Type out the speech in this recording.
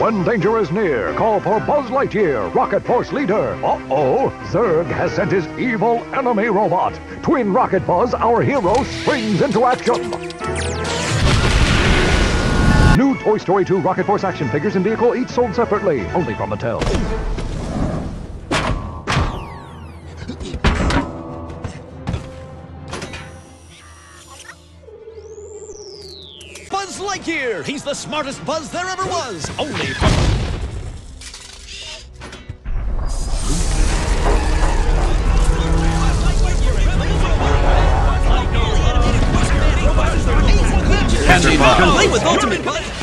When danger is near, call for Buzz Lightyear, Rocket Force leader. Uh-oh, Zurg has sent his evil enemy robot. Twin Rocket Buzz, our hero, springs into action. New Toy Story 2 Rocket Force action figures and vehicle each sold separately, only from Mattel. Buzz Lightyear! He's the smartest Buzz there ever was! Only from... Candy Buzz! Play with Ultimate Buzz!